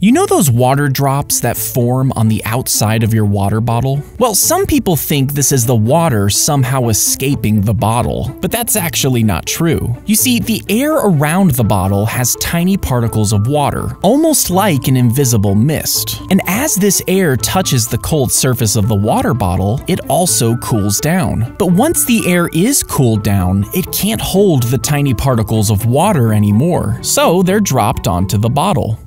You know those water drops that form on the outside of your water bottle? Well, some people think this is the water somehow escaping the bottle, but that's actually not true. You see, the air around the bottle has tiny particles of water, almost like an invisible mist. And as this air touches the cold surface of the water bottle, it also cools down. But once the air is cooled down, it can't hold the tiny particles of water anymore, so they're dropped onto the bottle.